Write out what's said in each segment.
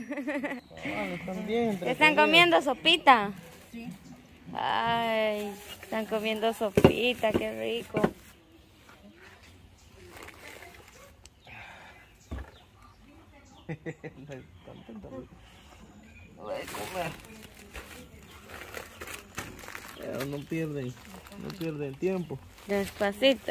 Están bien. ¿Están comiendo sopita? Sí. Ay, están comiendo sopita, qué rico. Voy a comer. Pero no pierden tiempo. Despacito.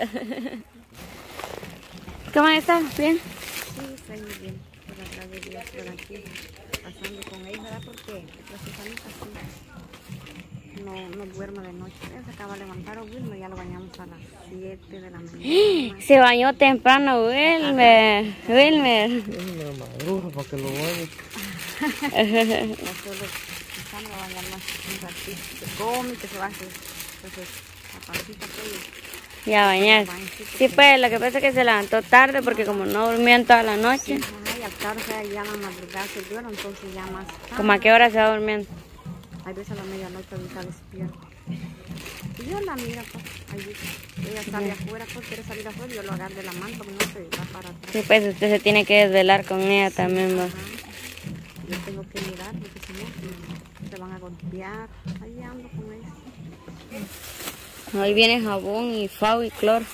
¿Cómo estás? ¿Bien? Sí, estoy muy bien. Por atrás de Dios, por aquí, pasando con ella, ¿verdad? Porque la Susanita sí no duerme de noche. Ella se acaba de levantar, o Wilmer, ya lo bañamos a las 7 de la mañana. Se bañó temprano, Wilmer. Wilmer. Es una madruga para que lo bañe. Nosotros empezamos a bañar más un ratito, que come, que se va a hacer. Entonces, la pancita que Y a bañar. Sí, pues, lo que pasa es que se levantó tarde porque como no durmían toda la noche. y al tarde ya a la madrugada se duerme, entonces ya más tarde. ¿Cómo a qué hora se va durmiendo? Hay veces a la medianoche está despierta. Y yo la miro, pues, ahí ella sale afuera, pues quiere salir afuera, yo lo agarro de la mano porque no se va para atrás. Sí, pues usted se tiene que desvelar con ella también, va. Ajá. Yo tengo que mirar porque si no se van a golpear. Ahí ando con eso. Hoy viene jabón y fao y cloro.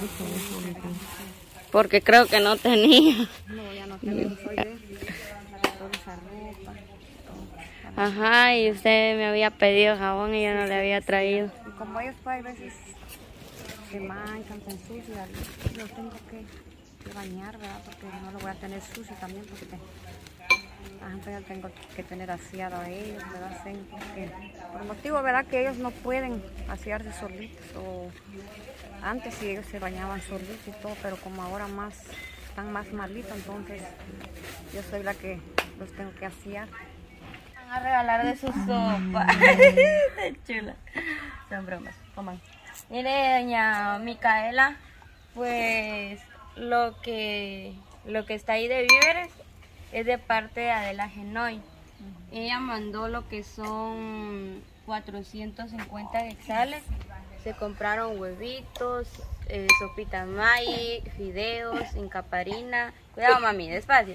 Porque creo que no tenía. No, ya no tengo, soy de toda esa ropa. Ajá, y usted me había pedido jabón y yo no le había traído. Y como ellos pues, a veces se manchan, se ensucian, yo tengo que bañar, ¿verdad? Porque no lo voy a tener sucio también, porque yo tengo que tener aseado a ellos, ¿verdad? Porque, por motivo, ¿verdad? Que ellos no pueden asearse solitos. O antes sí ellos se bañaban solitos y todo, pero como ahora están más malitos, entonces yo soy la que los tengo que asear. Van a regalar de su sopa. Chula. Son bromas, coman. Mire, doña Micaela, pues lo que está ahí de víveres es de parte de Adela Genoy. Ella mandó lo que son 450 quetzales. Se compraron huevitos, sopita maíz, fideos, incaparina. Cuidado, mami, despacio.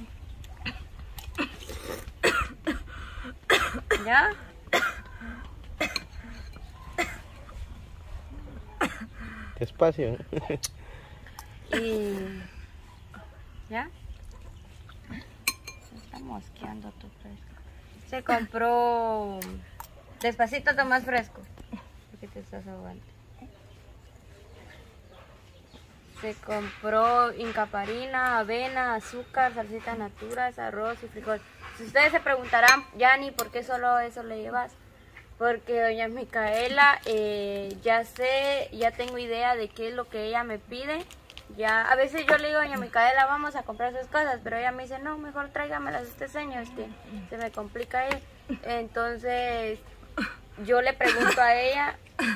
¿Ya? Despacio. Y... ¿ya? Se está mosqueando tu fresco. Se compró... Despacito, tomás fresco. Porque te estás ahogando. Se compró incaparina, avena, azúcar, salsita naturas, arroz y frijol. Si ustedes se preguntarán, Yani, ¿por qué solo eso le llevas? Porque doña Micaela, ya tengo idea de qué es lo que ella me pide. Ya, a veces yo le digo a doña Micaela, vamos a comprar sus cosas, pero ella me dice, no, mejor tráigamelas este señor, se me complica ir. Entonces, yo le pregunto a ella,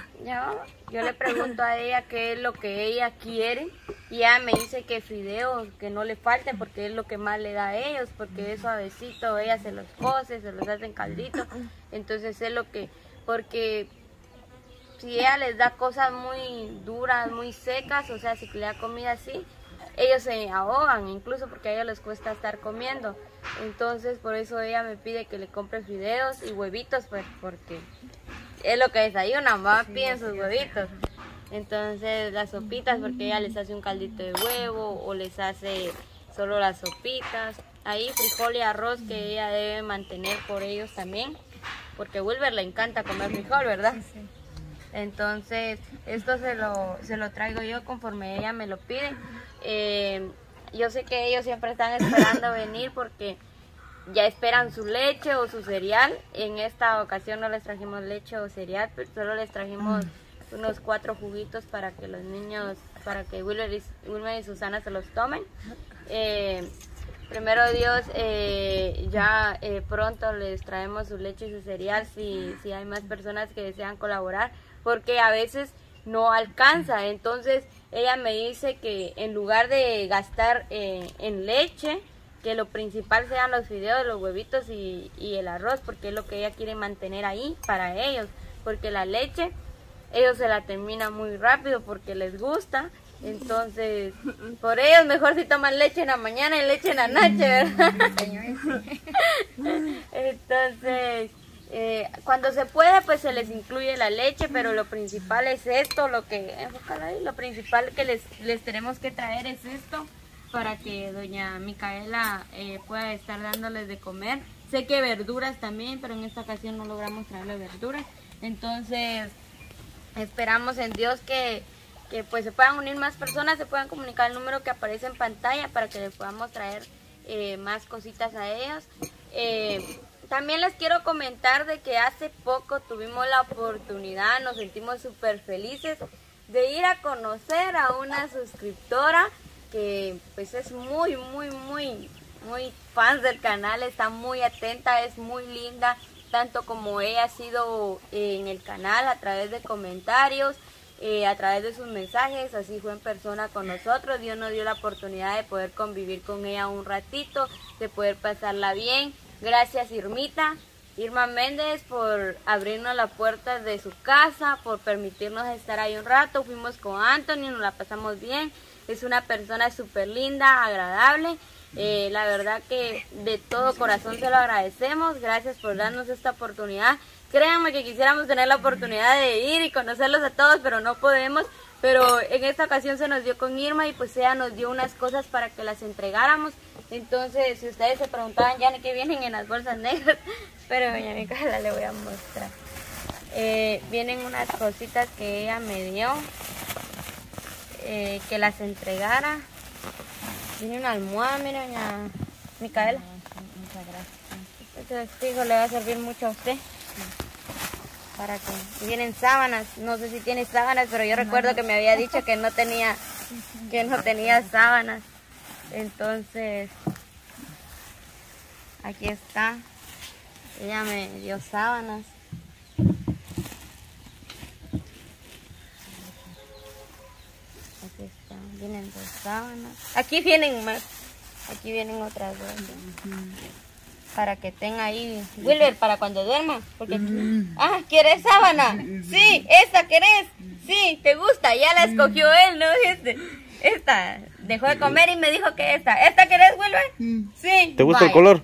qué es lo que ella quiere, y ella me dice que fideos, que no le falten porque es lo que más le da a ellos, porque es suavecito, ella se los cose, se los hace en caldito, entonces es lo que, porque si ella les da cosas muy duras, muy secas, o sea, si le da comida así, ellos se ahogan, incluso porque a ellos les cuesta estar comiendo. Entonces por eso ella me pide que le compre fideos y huevitos, pues porque es lo que desayunan, mamá piden sus huevitos. Entonces las sopitas, porque ella les hace un caldito de huevo o les hace solo las sopitas. Ahí frijol y arroz que ella debe mantener por ellos también, porque a Wilber le encanta comer frijol, ¿verdad? Sí, sí. Entonces esto se lo traigo yo conforme ella me lo pide. Yo sé que ellos siempre están esperando venir porque ya esperan su leche o su cereal. En esta ocasión no les trajimos leche o cereal, pero solo les trajimos unos 4 juguitos para que los niños, para que Wilmer y Susana se los tomen. Primero Dios, pronto les traemos su leche y su cereal si hay más personas que desean colaborar, porque a veces no alcanza. Entonces ella me dice que en lugar de gastar en leche, que lo principal sean los fideos, los huevitos y el arroz, porque es lo que ella quiere mantener ahí para ellos, porque la leche ellos se la terminan muy rápido porque les gusta Entonces, por ellos mejor si toman leche en la mañana y leche en la noche, ¿verdad? Entonces, cuando se puede, pues se les incluye la leche, pero lo principal es esto, lo principal que les tenemos que traer es esto, para que doña Micaela pueda estar dándoles de comer. Sé que verduras también, pero en esta ocasión no logramos traerle verduras. Entonces, esperamos en Dios que pues se puedan unir más personas, se puedan comunicar el número que aparece en pantalla para que les podamos traer más cositas a ellos. También les quiero comentar de que hace poco tuvimos la oportunidad, nos sentimos súper felices de ir a conocer a una suscriptora que pues es muy fan del canal, está muy atenta, es muy linda, tanto como ella ha sido en el canal a través de comentarios, a través de sus mensajes, así fue en persona con nosotros. Dios nos dio la oportunidad de poder convivir con ella un ratito, de poder pasarla bien. Gracias Irma Méndez, por abrirnos la puerta de su casa, por permitirnos estar ahí un rato. Fuimos con Anthony, nos la pasamos bien. Es una persona súper linda, agradable. La verdad que de todo corazón se lo agradecemos. Gracias por darnos esta oportunidad. Créanme que quisiéramos tener la oportunidad de ir y conocerlos a todos, pero no podemos. Pero en esta ocasión se nos dio con Irma y pues ella nos dio unas cosas para que las entregáramos. Entonces, si ustedes se preguntaban ya qué vienen en las bolsas negras, pero doña Micaela le voy a mostrar. Vienen unas cositas que ella me dio, que las entregara. Viene una almohada, mira, doña Micaela. Muchas gracias. Este testigo le va a servir mucho a usted. Para que... Y vienen sábanas, no sé si tiene sábanas, pero yo recuerdo que me había dicho que no tenía sábanas. Entonces, aquí está. Ella me dio sábanas. Aquí está, vienen 2 sábanas. Aquí vienen más. Aquí vienen otras 2. Para que tenga ahí, Wilber, para cuando duerma. Porque ¿quieres sábana? Sí, ¿esta querés? Sí, ¿te gusta? Ya la escogió él, ¿no? Esta, dejó de comer y me dijo que esta. ¿Esta querés, Wilber? Sí. ¿Te gusta el color?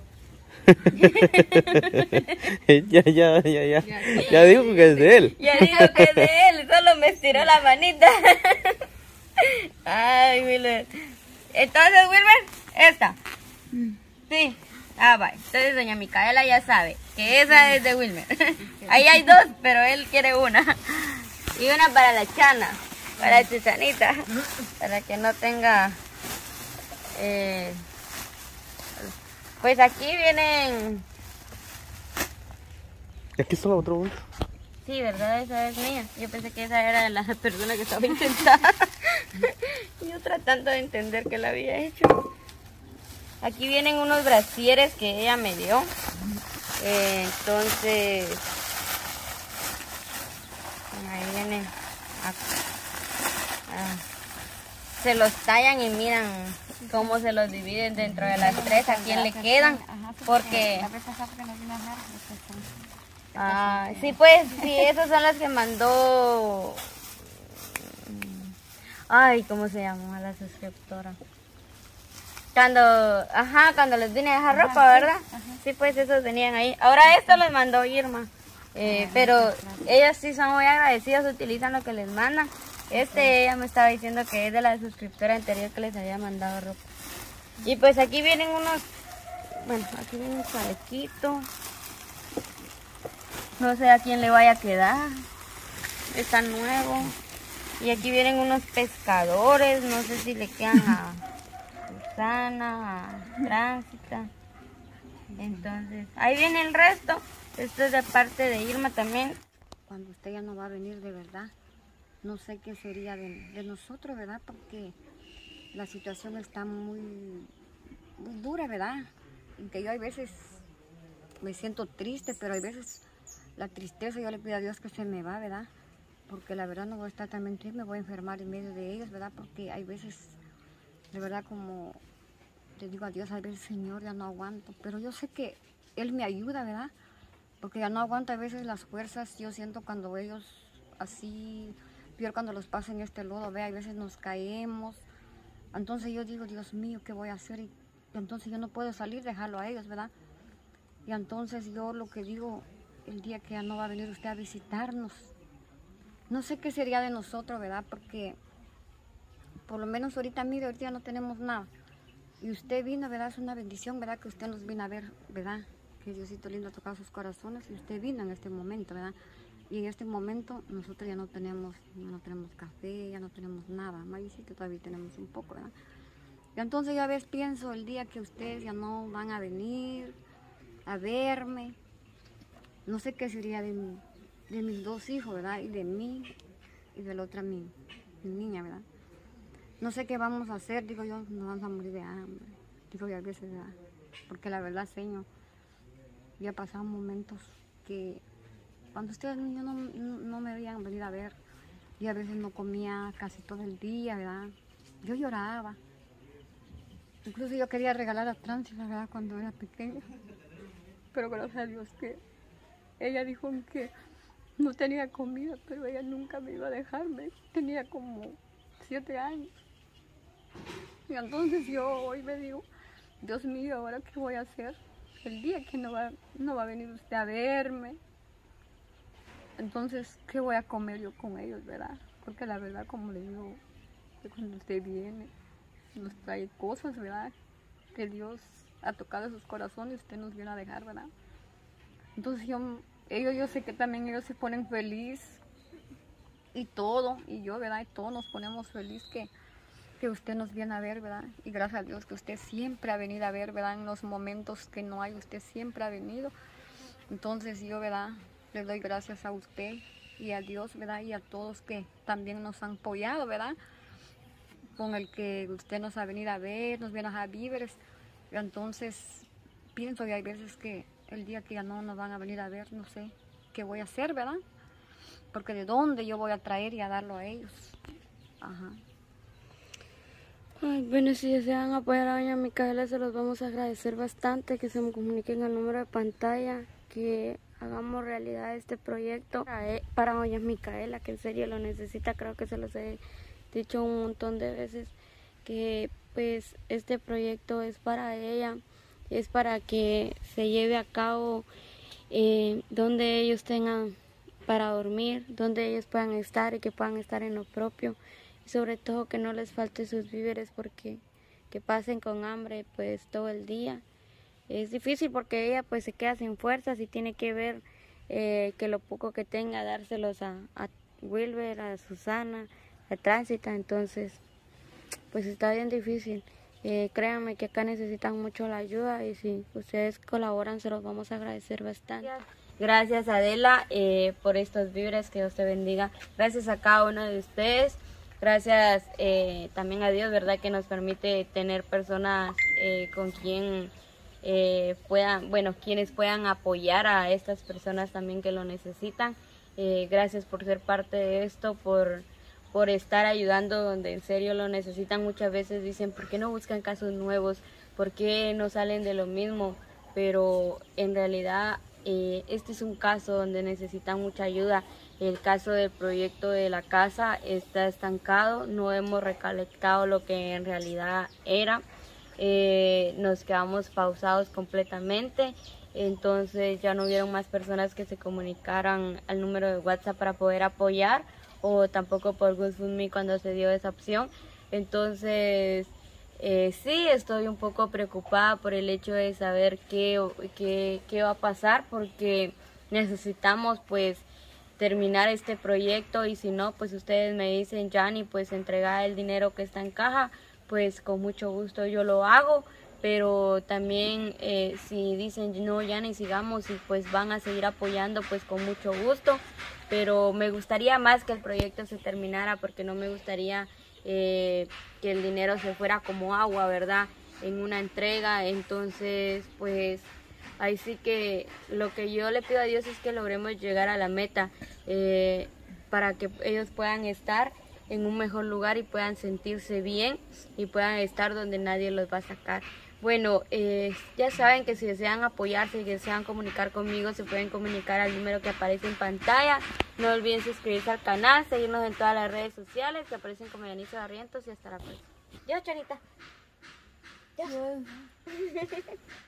Ya dijo que es de él. Ya dijo que es de él, solo me estiró la manita. Ay, Wilber. Entonces, Wilber, esta. Sí. Va. Entonces doña Micaela ya sabe que esa es de Wilmer. Ahí hay 2, pero él quiere una. Y una para la Chana, para Chichanita, para que no tenga... Pues aquí vienen... ¿Y aquí está la otra bolsa? Sí, ¿verdad? Esa es mía. Yo pensé que esa era de la persona que estaba intentada. Yo tratando de entender que la había hecho. Aquí vienen unos brasieres que ella me dio. Entonces, ahí vienen. Se los tallan y miran cómo se los dividen dentro de las 3, a quién le quedan. Porque... sí, pues, sí, esas son las que mandó... Ay, ¿cómo se llama la suscriptora? Cuando les vine a dejar ropa, ¿verdad? Sí, pues esos venían ahí. Ahora esto les mandó Irma. Pero ellas sí son muy agradecidas, utilizan lo que les mandan. Ella me estaba diciendo que es de la suscriptora anterior que les había mandado ropa. Y pues aquí vienen unos... Bueno, aquí viene un chalequito. No sé a quién le vaya a quedar. Está nuevo. Y aquí vienen unos pescadores. No sé si le quedan a... Susana, Tránsita. Entonces, ahí viene el resto. Esto es de parte de Irma también. Cuando usted ya no va a venir de verdad, no sé qué sería de nosotros, ¿verdad? Porque la situación está muy dura, ¿verdad? Y que yo hay veces me siento triste, pero hay veces la tristeza yo le pido a Dios que se me va, ¿verdad? Porque la verdad no voy a estar también triste, me voy a enfermar en medio de ellos, ¿verdad? Porque hay veces... De verdad, como le digo a Dios, a veces, Señor, ya no aguanto. Pero yo sé que Él me ayuda, ¿verdad? Porque ya no aguanto a veces las fuerzas. Yo siento cuando ellos así peor cuando los paso en este lodo, vea, a veces nos caemos. Entonces yo digo, Dios mío, ¿qué voy a hacer? Y entonces yo no puedo salir, dejarlo a ellos, ¿verdad? Y entonces yo lo que digo, el día que ya no va a venir usted a visitarnos, no sé qué sería de nosotros, ¿verdad? Porque por lo menos ahorita, mire, ahorita ya no tenemos nada. Y usted vino, ¿verdad? Es una bendición, ¿verdad? Que usted nos vino a ver, ¿verdad? Que Diosito lindo ha tocado sus corazones y usted vino en este momento, ¿verdad? Y en este momento nosotros ya no tenemos café, ya no tenemos nada. Maízito todavía tenemos un poco, ¿verdad? Y entonces yo a veces pienso el día que ustedes ya no van a venir a verme. No sé qué sería de mis dos hijos, ¿verdad? Y de mí y de la otra mi niña, ¿verdad? No sé qué vamos a hacer, digo yo, nos vamos a morir de hambre. Digo yo a veces, ¿verdad? Porque la verdad, Señor, ya pasaban momentos que cuando ustedes niños no me habían venido a ver, yo a veces no comía casi todo el día, ¿verdad? Yo lloraba. Incluso yo quería regalar a Francis, ¿verdad? Cuando era pequeña. Pero gracias a Dios que ella dijo que no tenía comida, pero ella nunca me iba a dejarme. Tenía como 7 años. Y entonces yo hoy me digo, Dios mío, ¿ahora qué voy a hacer? El día que no va a venir usted a verme. Entonces, ¿qué voy a comer yo con ellos, verdad? Porque la verdad, como le digo, que cuando usted viene, nos trae cosas, ¿verdad? Que Dios ha tocado sus corazones y usted nos viene a dejar, ¿verdad? Entonces yo sé que también ellos se ponen feliz y todo, y yo, ¿verdad? Y todos nos ponemos feliz que usted nos viene a ver, ¿verdad? Y gracias a Dios que usted siempre ha venido a ver, ¿verdad? En los momentos que no hay, usted siempre ha venido. Entonces yo, ¿verdad? Le doy gracias a usted y a Dios, ¿verdad? Y a todos que también nos han apoyado, ¿verdad? Con el que usted nos ha venido a ver, nos viene a dejar víveres. Entonces pienso que hay veces que el día que ya no nos van a venir a ver, no sé qué voy a hacer, ¿verdad? Porque de dónde yo voy a traer y a darlo a ellos. Ajá. Ay, bueno, si desean apoyar a doña Micaela, se los vamos a agradecer bastante, que se me comuniquen al número de pantalla, que hagamos realidad este proyecto para doña Micaela, que en serio lo necesita. Creo que se los he dicho un montón de veces, que pues este proyecto es para ella, es para que se lleve a cabo donde ellos tengan para dormir, donde ellos puedan estar y que puedan estar en lo propio. Sobre todo que no les falte sus víveres, porque que pasen con hambre pues todo el día. Es difícil porque ella pues se queda sin fuerzas y tiene que ver que lo poco que tenga dárselos a Wilber, a Susana, a Tránsita. Entonces pues está bien difícil. Créanme que acá necesitan mucho la ayuda y si ustedes colaboran se los vamos a agradecer bastante. Gracias Adela por estos víveres, que Dios te bendiga. Gracias a cada uno de ustedes. Gracias también a Dios, ¿verdad? Que nos permite tener personas con quien quienes puedan apoyar a estas personas también que lo necesitan. Gracias por ser parte de esto, por estar ayudando donde en serio lo necesitan. Muchas veces dicen, ¿por qué no buscan casos nuevos? ¿Por qué no salen de lo mismo? Pero en realidad este es un caso donde necesitan mucha ayuda. El caso del proyecto de la casa está estancado, no hemos recolectado lo que en realidad era, nos quedamos pausados completamente, entonces ya no hubieron más personas que se comunicaran al número de WhatsApp para poder apoyar, o tampoco por GoFundMe cuando se dio esa opción. Entonces sí, estoy un poco preocupada por el hecho de saber qué va a pasar, porque necesitamos pues terminar este proyecto, y si no, pues ustedes me dicen, Yanni, pues entregar el dinero que está en caja, pues con mucho gusto yo lo hago. Pero también si dicen, no, Yanni, sigamos, y pues van a seguir apoyando, pues con mucho gusto. Pero me gustaría más que el proyecto se terminara, porque no me gustaría que el dinero se fuera como agua, ¿verdad? En una entrega. Entonces pues ahí sí que lo que yo le pido a Dios es que logremos llegar a la meta para que ellos puedan estar en un mejor lugar y puedan sentirse bien y puedan estar donde nadie los va a sacar. Bueno, ya saben que si desean apoyarse y desean comunicar conmigo, se pueden comunicar al número que aparece en pantalla. No olviden suscribirse al canal, seguirnos en todas las redes sociales que aparecen como Yanice Barrientos y hasta la próxima. Yo, Chanita. Ya.